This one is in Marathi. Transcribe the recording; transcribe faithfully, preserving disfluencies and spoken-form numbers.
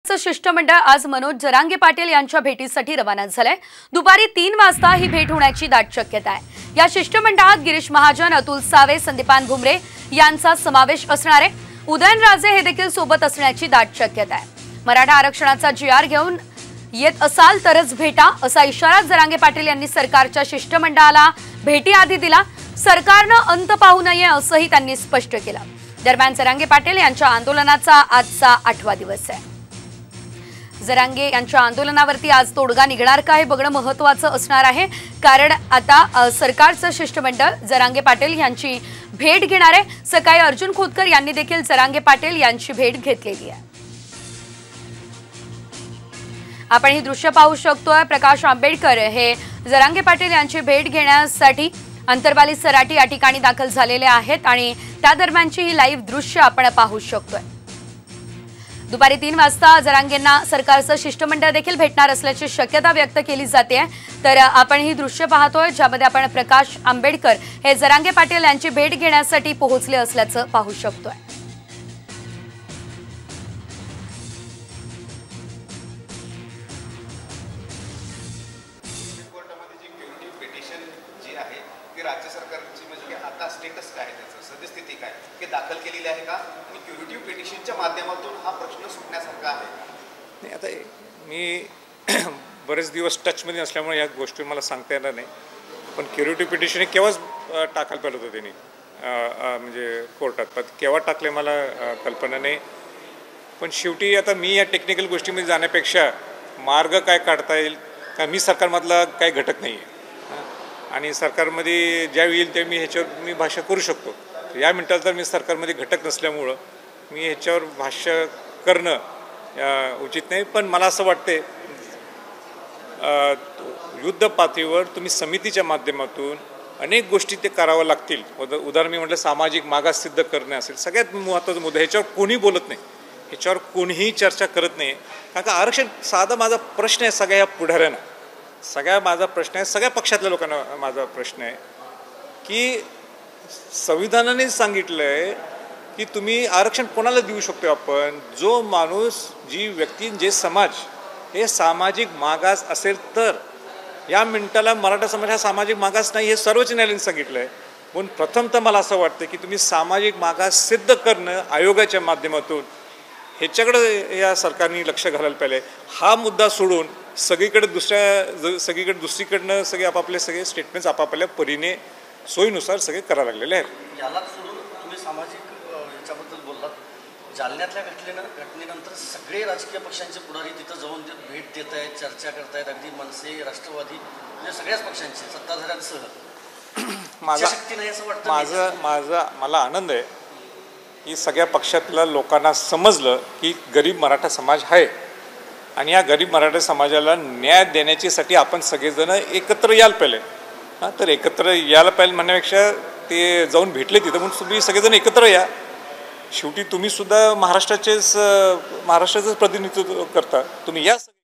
सरकारचं शिष्टमंडळ आज मनोज जरांगे पाटील यांच्या भेटीसाठी रवाना झालंय। दुपारी तीन वाजता ही भेट होण्याची दाट शक्यता आहे। या शिष्टमंडळात गिरीश महाजन, अतुल सावे, संदीपान भुमरे यांचा समावेश असणार आहे। उदयनराजे हे देखील सोबत असण्याची दाट शक्यता आहे। मराठा आरक्षणाचा जी आर घेऊन येत असाल तरच भेटा, असा इशारा जरांगे पाटील यांनी सरकारच्या शिष्टमंडळाला भेटीआधी दिला। सरकारनं अंत पाहू नये असंही त्यांनी स्पष्ट केलं। दरम्यान जरांगे पाटील यांच्या आंदोलनाचा आजचा आठवा दिवस आहे। जरांगे यांच्या आंदोलनावरती आज तोडगा निघणार का हे बघणं महत्त्वाचं असणार आहे, कारण आता सरकारचं शिष्टमंडळ जरांगे पाटील यांची भेट घेणार आहे। सकाळी अर्जुन खोतकर यांनी देखील जरांगे पाटील यांची भेट घेतलेली आहे। आपण ही दृश्य पाहू शकतोय। प्रकाश आंबेडकर हे जरांगे पाटील यांची भेट घेण्यासाठी अंतरवाली सराटी या ठिकाणी दाखल झालेले आहेत आणि त्या दरम्यानची ही लाईव्ह दृश्य आपण पाहू शकतोय। दुपारी तीन वाजता जरांगेंना सरकारचं शिष्टमंडळ देखील भेटणार असल्याची शक्यता व्यक्त केली जाते। तर आपण ही दृश्य पाहतोय, ज्यामध्ये आपण प्रकाश आंबेडकर हे जरांगे पाटील यांची भेट घेण्यासाठी पोहोचले असल्याचं पाहू शकतोय। राज्य सरकारची म्हणजे आता स्टेटस काय आहे, त्याचं सद्यस्थिती काय की दाखल केलेली आहे का आणि क्युरेटिव्ह पिटिशनच्या माध्यमातून हा प्रश्न सुटण्यासारखा आहे? नाही, आता मी बरेच दिवस टचमध्ये नसल्यामुळे या गोष्टी मला सांगता येणार नाही, पण क्युरेटिव्ह पिटिशन केव्हाच टाकायला पाहिलं होतं त्यांनी, म्हणजे कोर्टात, पण केव्हा टाकले मला कल्पना नाही। पण शेवटी आता मी या टेक्निकल गोष्टीमध्ये जाण्यापेक्षा मार्ग काय काढता येईल का, मी सरकारमधला काही घटक नाही आहे आणि सरकारमध्ये ज्या येईल ते मी ह्याच्यावर मी भाष्य करू शकतो। या मिनिटाला तर मी सरकारमध्ये घटक नसल्यामुळं मी ह्याच्यावर भाष्य करणं उचित नाही। पण मला असं वाटते युद्ध पातळीवर तुम्ही समितीच्या माध्यमातून अनेक गोष्टी ते करावं लागतील। उदा उदाहरण मी म्हटलं सामाजिक मागास सिद्ध करणे असेल, सगळ्यात महत्त्वाचा मुद्दा, ह्याच्यावर कोणी बोलत नाही, ह्याच्यावर कोणीही चर्चा करत नाही। कारण का आरक्षण साधा माझा प्रश्न आहे सगळ्या पुढाऱ्यांना, सगळ्या माझा प्रश्न आहे, सगळ्या पक्षातल्या लोकांना माझा प्रश्न आहे की संविधानाने सांगितलं आहे की तुम्ही आरक्षण कोणाला देऊ शकतो आपण, जो माणूस, जी व्यक्ती, जे समाज हे सामाजिक मागास असेल तर। या मिनिटाला मराठा समाज हा सामाजिक मागास नाही हे सर्वोच्च न्यायालयाने सांगितलं आहे। पण प्रथमतः मला असं वाटतं की तुम्ही सामाजिक मागास सिद्ध करणं आयोगाच्या माध्यमातून ह्याच्याकडे या सरकारने लक्ष घालायला पाहिजे। हा मुद्दा सोडून सगळीकडे दुसऱ्या सगळीकडे दुसरीकडनं सगळे आपापले सगळे स्टेटमेंट्स आपापल्या परीने सोयीनुसार सगळे करायला लागलेले आहेत। याला सोडून तुम्ही सामाजिक याच्याबद्दल बोललात, जालन्यातल्या घटनेनं घटनेनंतर सगळे राजकीय पक्षांचे पुढारी तिथं जाऊन भेट देत आहेत, चर्चा करतायत, अगदी मनसे, राष्ट्रवादी, म्हणजे सगळ्याच पक्षांचे सत्ताधाऱ्यांसह। माझा शक्ती नाही असं वाटतं माझं माझा मला आनंद आहे की सगळ्या पक्षातल्या लोकांना समजलं की गरीब मराठा समाज आहे आणि या गरीब मराठा समाजाला न्याय देण्याच्यासाठी आपण सगळेजण एकत्र यायला पाहिजे। हां, तर एकत्र यायला पाहिजे म्हणण्यापेक्षा ते जाऊन भेटले तिथं, म्हणून तुम्ही सगळेजण एकत्र या। शेवटी तुम्ही सुद्धा महाराष्ट्राचेच महाराष्ट्राचंच प्रतिनिधित्व करता, तुम्ही या।